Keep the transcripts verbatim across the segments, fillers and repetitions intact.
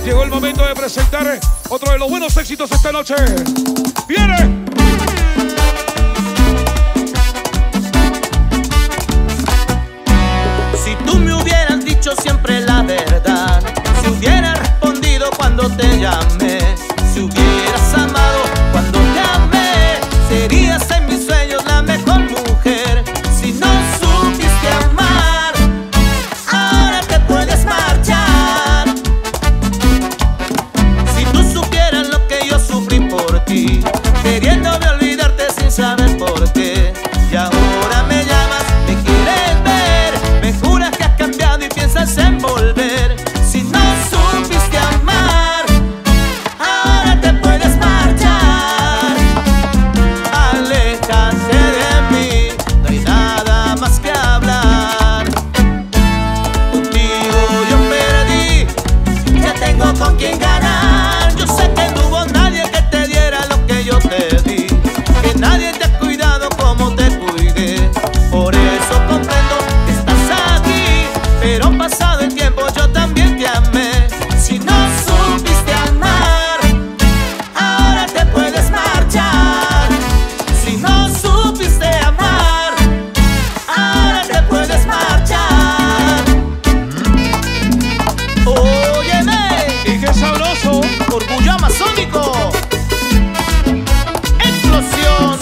Llegó el momento de presentar otro de los buenos éxitos esta noche. ¡Viene! Si tú me hubieras dicho siempre la verdad, si hubieras respondido cuando te llamé, si hubieras amado cuando te amé, serías en mis sueños la mejor mujer. Si no supiste amar, ahora te puedes marchar. Si tú supieras lo que yo sufrí por ti, queriéndome olvidarte sin saber por qué, y ahora me llamas, me quieres ver, me juras que has cambiado y piensas en volver. Si no supiste amar, ahora te puedes marchar. Aléjate de mí, no hay nada más que hablar. Contigo yo perdí, ya tengo con quién ganar. Yo sé que no hubo nadie que te diera lo que yo te di, que nadie te ha cuidado como te cuidé. Por eso comprendo que estás aquí, pero pasado el tiempo yo también te amé. Si no supiste amar, ahora te puedes marchar. Si no supiste amar, ahora te puedes marchar. Óyeme, ¡Y qué sabroso! orgullo amazónico. Explosión.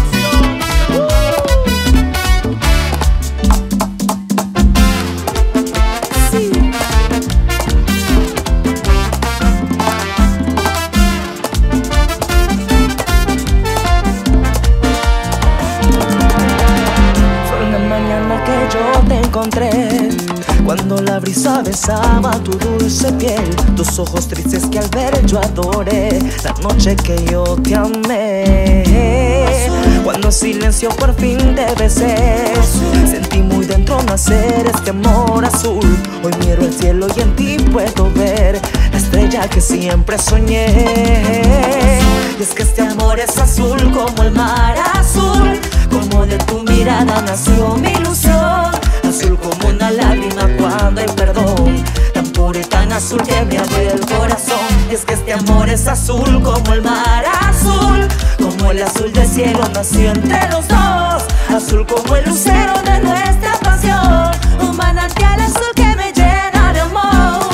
Fue una mañana que yo te encontré, cuando la brisa besaba tu dulce piel, tus ojos tristes que al ver yo adoré, la noche que yo te amé. Cuando en silencio por fin te besé, sentí muy dentro nacer este amor azul. Hoy miro el cielo y en ti puedo ver la estrella que siempre soñé. Y es que este amor es azul como el mar azul, como de tu mirada nació mi ilusión. Azul como una lágrima cuando hay perdón, tan puro y tan azul que me abre el corazón. Y es que este amor es azul como el mar azul, como el azul del cielo nació entre los dos. Azul como el lucero de nuestra pasión, un manantial azul que me llena de amor.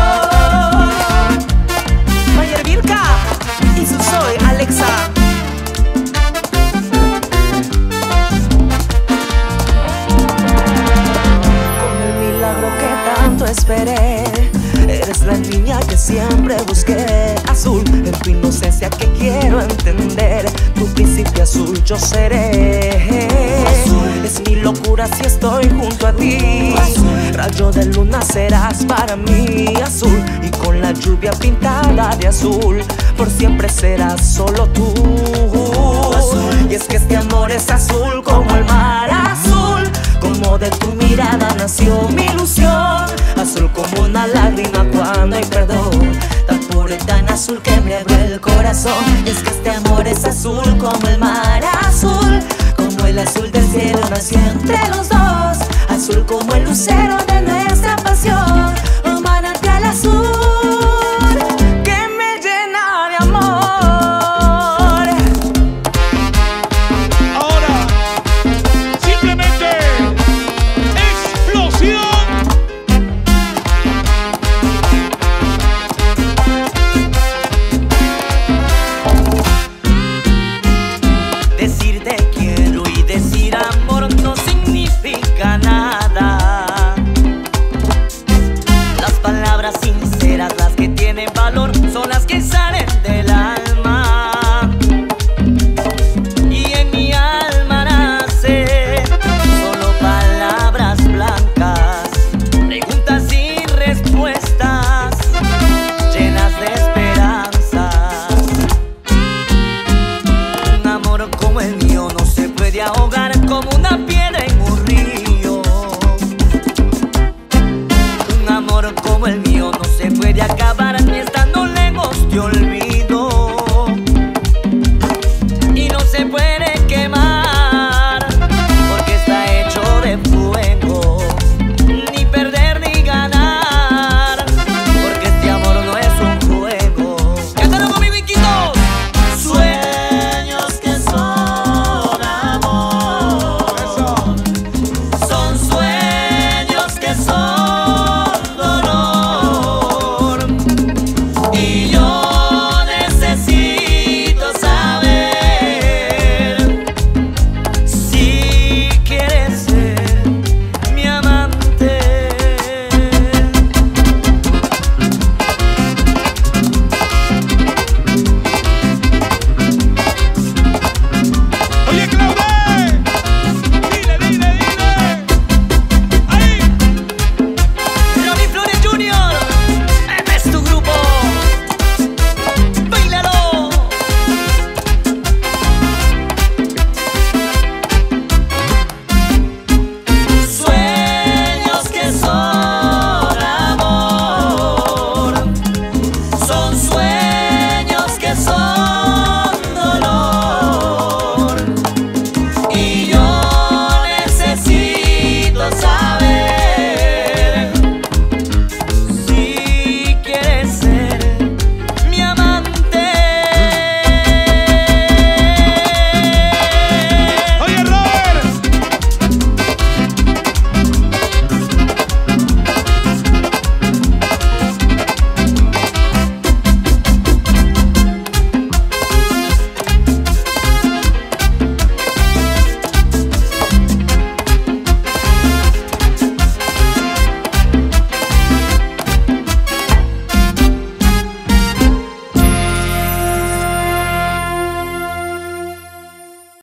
Mayer Virka y su soy Alexa. Esperé, eres la niña que siempre busqué. Azul, en tu inocencia que quiero entender, tu príncipe azul yo seré. Azul, es mi locura si estoy junto a ti. Azul, rayo de luna serás para mí. Azul, y con la lluvia pintada de azul, por siempre serás solo tú. Azul, y es que este amor es azul como el mar azul, como de tu mirada nació mi ilusión. Azul como una lágrima cuando hay perdón, tan puro y tan azul que me abre el corazón. Y es que este amor es azul como el mar azul, como el azul del cielo nació entre los dos. Azul como el lucero de nuestra pasión, un manantial azul que me llena de amor. Ahora, simplemente explosión. Decir te quiero y decir amor no significa nada. Las palabras sinceras, las que tienen valor, son las que salen del alma. Y en mi alma nace solo palabras blancas, preguntas y respuestas llenas de esperanzas. Un amor como el mío no se puede ahogar como una piedra en un río. Un amor como el mío no se puede acabar ni estando lejos de olvidar.